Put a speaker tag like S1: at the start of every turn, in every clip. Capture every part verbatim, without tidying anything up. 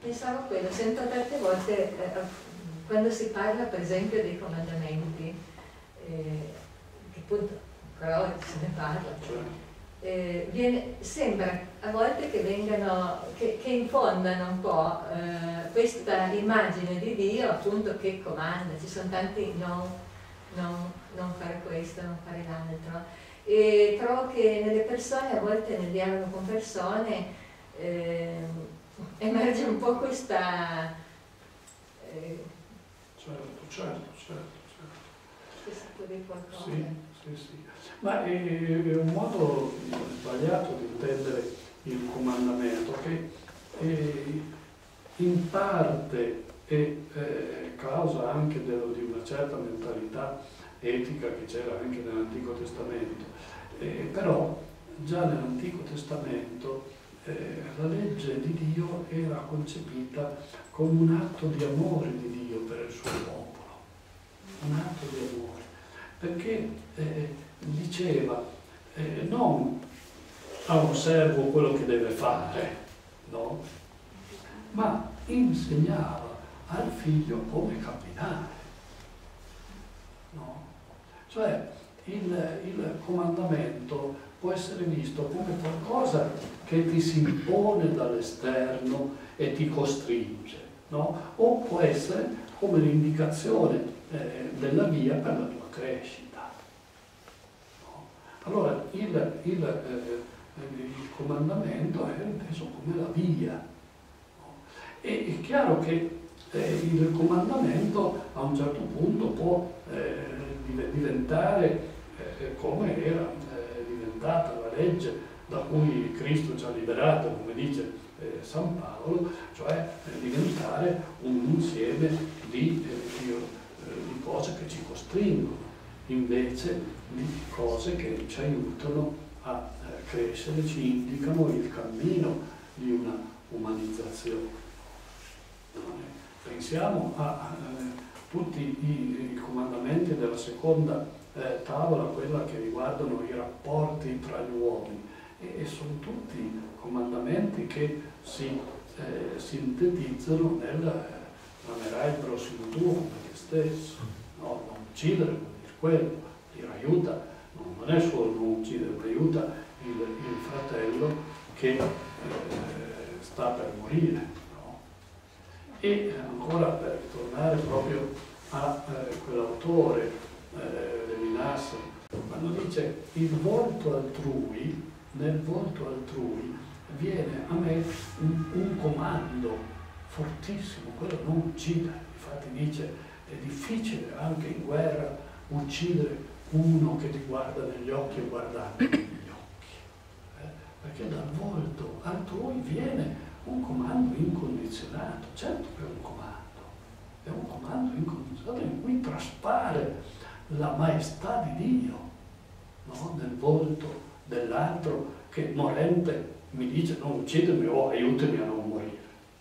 S1: pensavo a quello, sento tante volte, eh, quando si parla per esempio dei comandamenti, eh, che appunto però se ne parla, eh, viene, sembra a volte che vengano, che, che infondano un po' eh, questa immagine di Dio appunto che comanda, ci sono tanti non, non, non fare questo, non fare l'altro, e trovo che nelle persone, a volte nel dialogo con persone, eh, emerge un po' questa eh,
S2: certo, certo, certo, certo.
S1: che si può dire qualcosa.
S2: Sì, sì, sì. Ma è, è un modo sbagliato di intendere il comandamento che è, in parte è eh, causa anche dello, di una certa mentalità etica che c'era anche nell'Antico Testamento, eh, però già nell'Antico Testamento eh, la legge di Dio era concepita come un atto di amore di Dio per il suo popolo, un atto di amore, perché eh, diceva eh, non a un servo quello che deve fare, no? Ma insegnava al figlio come camminare, no? Cioè il, il comandamento può essere visto come qualcosa che ti si impone dall'esterno e ti costringe, no? O può essere come l'indicazione eh, della via per la tua crescita. No? Allora il, il, eh, il comandamento è inteso come la via. No? E è chiaro che eh, il comandamento a un certo punto può eh, diventare eh, come era eh, diventata la legge da cui Cristo ci ha liberato, come dice eh, San Paolo, cioè eh, diventare un insieme di, eh, di, eh, di cose che ci costringono, invece di cose che ci aiutano a eh, crescere, ci indicano il cammino di una umanizzazione. Pensiamo a, a eh, tutti i, i comandamenti della seconda eh, tavola, quella che riguardano i rapporti tra gli uomini, e, e sono tutti comandamenti che si eh, sintetizzano nel eh, amerai il prossimo tuo come te stesso, no? Non uccidere, vuol dire quello, ti aiuta, non è solo non uccidere, ma aiuta il, il fratello che eh, sta per morire. E ancora per tornare proprio a eh, quell'autore eh, Levinas, quando dice il volto altrui, nel volto altrui viene a me un, un comando fortissimo, quello non uccidere. Infatti dice è difficile anche in guerra uccidere uno che ti guarda negli occhi e guardando negli occhi, eh? Perché dal volto altrui viene un comando incondizionato. Certo che è un comando, è un comando incondizionato in cui traspare la maestà di Dio, no? Nel volto dell'altro che morente mi dice non uccidermi o aiutami a non morire.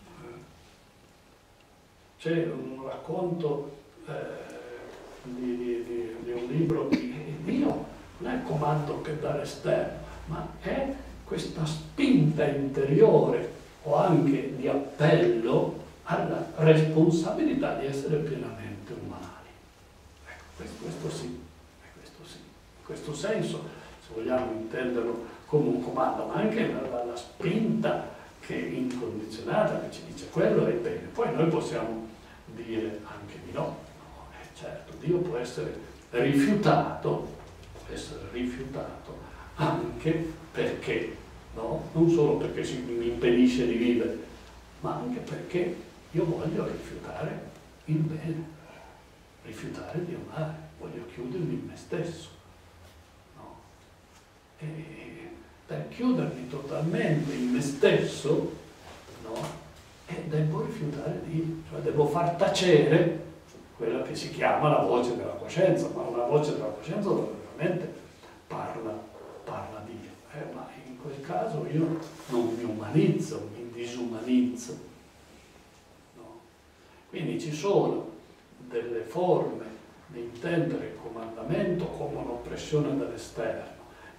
S2: C'è un racconto eh, di, di, di, di un libro di Dio, non è il comando che dà l'esterno, ma è questa spinta interiore o anche di appello alla responsabilità di essere pienamente umani. Ecco, questo, questo sì, questo sì. In questo senso, se vogliamo intenderlo come un comando, ma anche la, la, la spinta che è incondizionata, che ci dice quello è bene. Poi noi possiamo dire anche di no. No, eh, certo, Dio può essere rifiutato, può essere rifiutato anche perché no? Non solo perché si mi impedisce di vivere, ma anche perché io voglio rifiutare il bene, rifiutare di amare, voglio chiudermi in me stesso. No? E per chiudermi totalmente in me stesso, no? E devo rifiutare Dio, cioè devo far tacere quella che si chiama la voce della coscienza, ma una voce della coscienza dove veramente parla, parla Dio. Eh, ma in quel caso io non mi umanizzo, mi disumanizzo. No? Quindi ci sono delle forme di intendere il comandamento come un'oppressione dall'esterno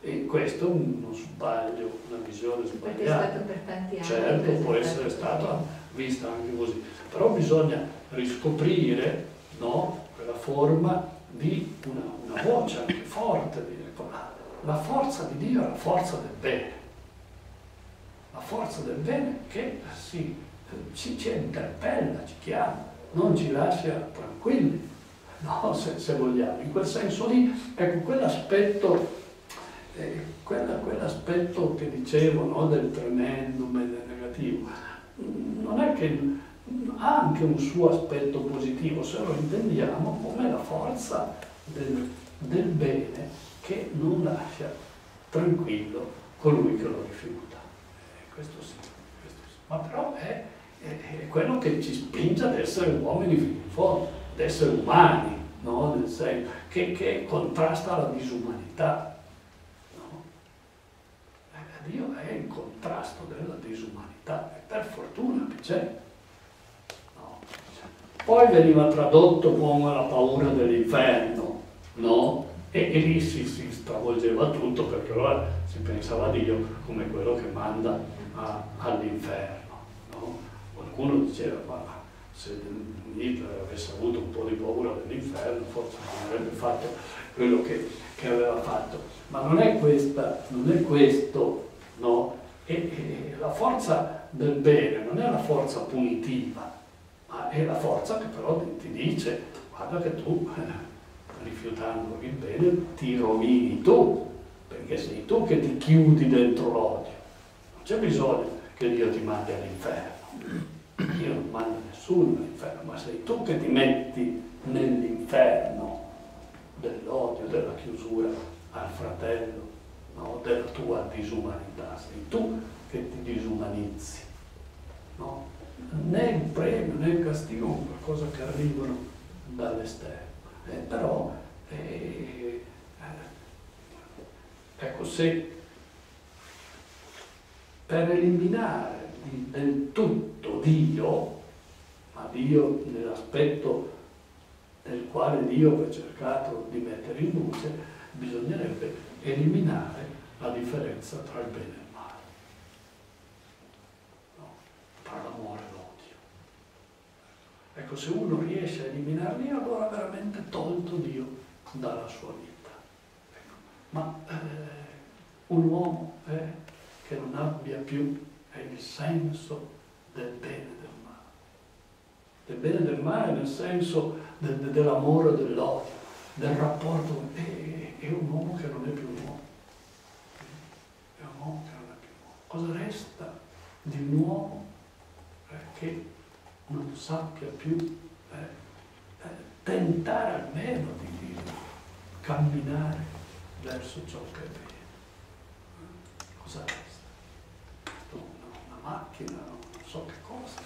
S2: E questo è uno sbaglio, una visione sbagliata.
S1: Perché è stato per tanti anni.
S2: Certo, può essere stata vista anche così, però bisogna riscoprire, no, quella forma di una, una voce anche forte, di, la forza di Dio è la forza del bene, la forza del bene che si, ci, ci interpella, ci chiama, non ci lascia tranquilli, no, se, se vogliamo. In quel senso lì, ecco, quell'aspetto eh, quella, quell'aspetto che dicevo, no, del tremendum e del negativo, non è che ha anche un suo aspetto positivo, se lo intendiamo come la forza del, del bene che non lascia tranquillo colui che lo rifiuta. Eh, questo sì, questo sì. Ma però è, è, è quello che ci spinge ad essere uomini fino in fondo, ad essere umani, no? Nel senso che, che contrasta la disumanità. Dio è in contrasto della disumanità, e per fortuna che c'è. No. Poi veniva tradotto come la paura dell'inferno, no? E, e lì si, si stravolgeva tutto, perché allora si pensava a Dio come quello che manda all'inferno, no? Qualcuno diceva, ma se Hitler avesse avuto un po' di paura dell'inferno, forse non avrebbe fatto quello che, che aveva fatto. Ma non è questa, non è questo. No? E, e la forza del bene non è la forza punitiva, ma è la forza che però ti, ti dice, guarda che tu, eh, rifiutando il bene, ti rovini tu, perché sei tu che ti chiudi dentro l'odio. Non c'è bisogno che Dio ti mandi all'inferno. Dio non manda nessuno all'inferno, ma sei tu che ti metti nell'inferno dell'odio, della chiusura al fratello, no, della tua disumanità, sei tu che ti disumanizzi, no? Né il premio né il castigo sono qualcosa che arrivano dall'esterno, eh, però eh, eh, ecco, se per eliminare di, del tutto Dio, ma Dio nell'aspetto nel quale Dio ha cercato di mettere in luce, bisognerebbe eliminare la differenza tra il bene e il male, no? Tra l'amore e l'odio. Ecco, se uno riesce a eliminarli, allora ha veramente tolto Dio dalla sua vita. Ecco. Ma eh, un uomo eh, che non abbia più eh, il senso del bene e del male, del bene e del male nel senso del, dell'amore e dell'odio, del rapporto, è, è un uomo che non è più un uomo. È un uomo che non è più un uomo. Cosa resta di un uomo eh, che non sappia più eh, eh, tentare almeno di, di camminare verso ciò che è bene? Cosa resta? Una, una macchina, non so che cosa.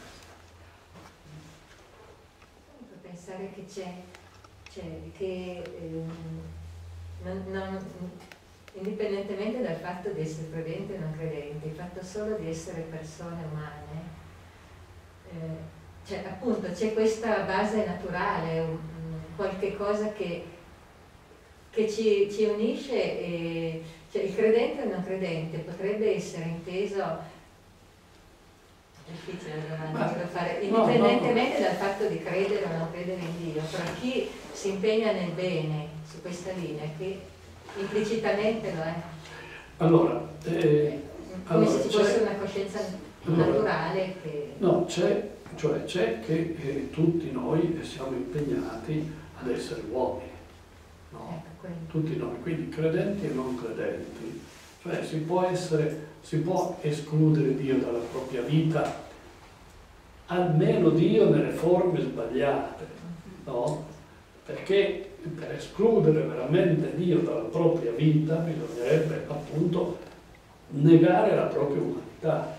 S1: Pensare che c'è Cioè, che ehm, non, non, indipendentemente dal fatto di essere credente o non credente, il fatto solo di essere persone umane, eh, cioè appunto c'è questa base naturale, un, qualche cosa che, che ci, ci unisce, e, cioè il credente o non credente potrebbe essere inteso. Difficile la domanda da fare, indipendentemente no, no, no. dal fatto di credere o non credere in Dio, però chi si impegna nel bene su questa linea, che implicitamente lo è.
S2: Allora, eh,
S1: come
S2: allora,
S1: se ci fosse una coscienza naturale allora, che...
S2: No, c'è, cioè c'è che eh, tutti noi siamo impegnati ad essere uomini, no? Ecco, tutti noi, quindi credenti e non credenti. Cioè si può essere, si può escludere Dio dalla propria vita, almeno Dio nelle forme sbagliate, no? Perché per escludere veramente Dio dalla propria vita bisognerebbe appunto negare la propria umanità.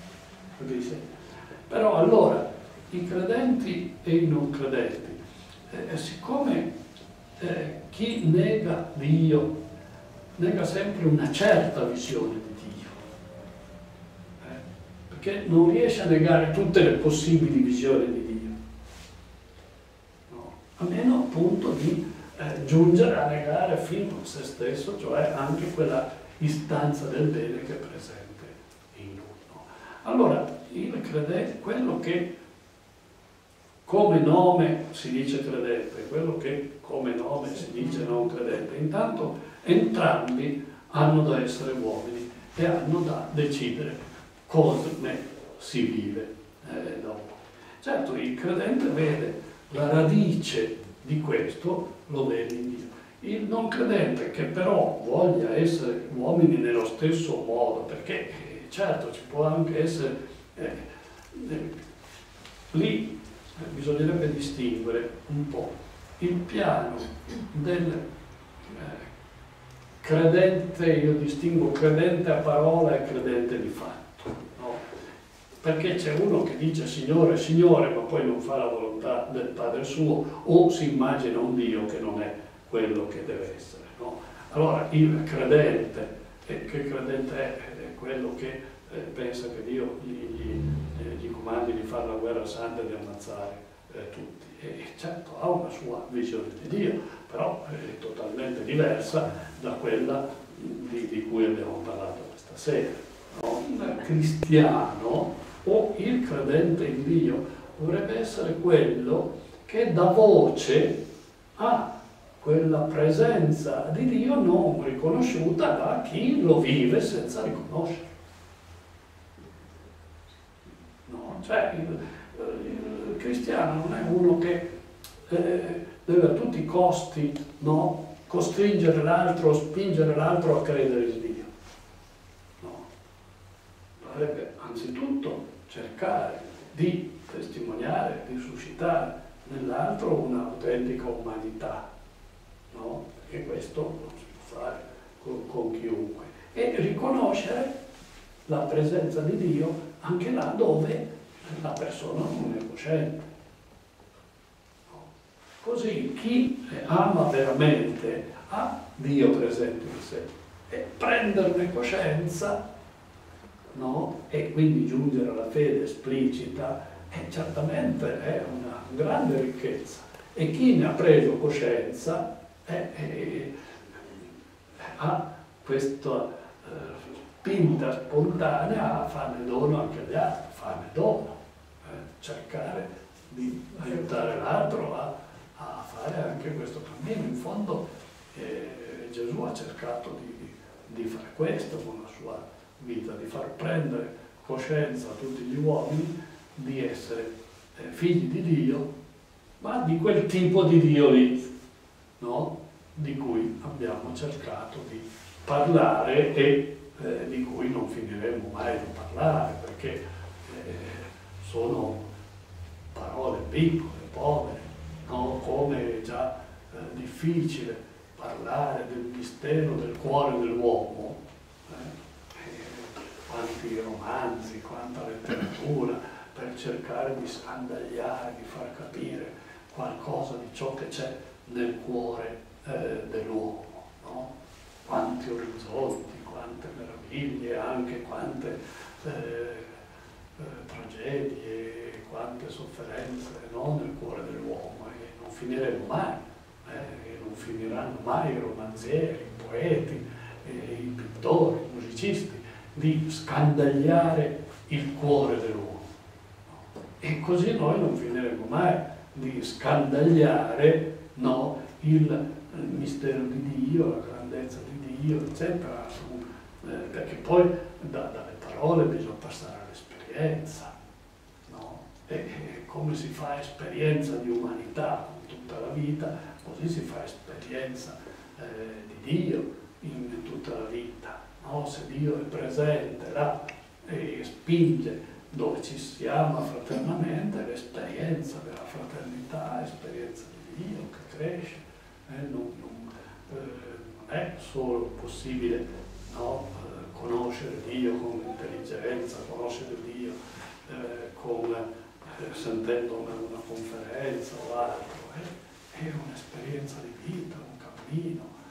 S2: Però allora i credenti e i non credenti, eh, siccome eh, chi nega Dio nega sempre una certa visione di Dio, eh? perché non riesce a negare tutte le possibili visioni di Dio, no? A meno appunto di eh, giungere a negare fino a se stesso, cioè anche quella istanza del bene che è presente in uno. Allora, il credente, quello che come nome si dice credente, quello che come nome si dice non credente, intanto entrambi hanno da essere uomini e hanno da decidere come si vive eh, dopo. Certo, il credente vede la radice di questo, lo vede in Dio. Il non credente che però voglia essere uomini nello stesso modo, perché eh, certo ci può anche essere eh, eh, lì bisognerebbe distinguere un po' il piano del eh, credente, io distingo credente a parola e credente di fatto, no? Perché c'è uno che dice Signore, Signore, ma poi non fa la volontà del Padre suo, o si immagina un Dio che non è quello che deve essere, no? Allora il credente, eh, che credente è? È quello che eh, pensa che Dio gli, gli, eh, gli comandi di fare la guerra santa e di ammazzare eh, tutti. E certo ha una sua visione di Dio, però è totalmente diversa da quella di, di cui abbiamo parlato questa sera, no? Il cristiano o il credente in Dio dovrebbe essere quello che dà voce a quella presenza di Dio non riconosciuta da chi lo vive senza riconoscere. No? Cioè il, il cristiano non è uno che eh, deve a tutti i costi, no, costringere l'altro, spingere l'altro a credere in Dio. No. Dovrebbe anzitutto cercare di testimoniare, di suscitare nell'altro un'autentica umanità. No? Perché questo non si può fare con, con chiunque. E riconoscere la presenza di Dio anche là dove la persona non è cosciente. No? Così chi ama veramente ha Dio presente in sé e prenderne coscienza, no? E quindi giungere alla fede esplicita, eh, certamente è una grande ricchezza. E chi ne ha preso coscienza Eh, eh, ha questa eh, spinta spontanea a farne dono anche agli altri, farne dono, eh, cercare di aiutare l'altro a, a fare anche questo cammino. In fondo eh, Gesù ha cercato di, di fare questo con la sua vita, di far prendere coscienza a tutti gli uomini di essere eh, figli di Dio, ma di quel tipo di Dio lì, no? Di cui abbiamo cercato di parlare e eh, di cui non finiremo mai di parlare, perché eh, sono parole piccole, povere, no? Come è già eh, difficile parlare del mistero del cuore dell'uomo, eh? Quanti romanzi, quanta letteratura per cercare di scandagliare, di far capire qualcosa di ciò che c'è nel cuore eh, dell'uomo, no? Quanti orizzonti, quante meraviglie, anche quante eh, eh, tragedie, quante sofferenze, no? Nel cuore dell'uomo, e non finiremo mai, eh? E non finiranno mai i romanzieri, i poeti, eh, i pittori, i musicisti di scandagliare il cuore dell'uomo, no? E così noi non finiremo mai di scandagliare, no, il, il mistero di Dio, la grandezza di Dio, eccetera, eh, perché poi da, dalle parole bisogna passare all'esperienza, no? E, e come si fa esperienza di umanità con tutta la vita, così si fa esperienza eh, di Dio in, in tutta la vita, no? Se Dio è presente là e spinge dove ci si ama fraternamente, l'esperienza della fraternità, l'esperienza di Dio che cresce, eh, non, non, eh, non è solo possibile, no? eh, conoscere Dio con intelligenza, conoscere Dio eh, con, eh, sentendo una, una conferenza o altro, eh, è un'esperienza di vita, un cammino,